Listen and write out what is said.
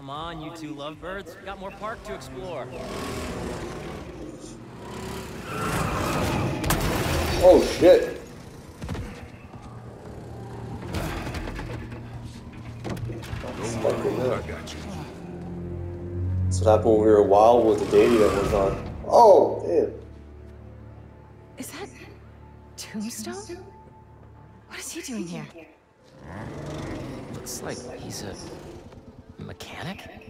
Come on, you two lovebirds. Got more park to explore. Oh shit. Don't worry, I got you. That's what happened when we were at Wildwood, the dating that was on. Oh, damn. Is that Tombstone? What is he doing here? Looks like he's a mechanic?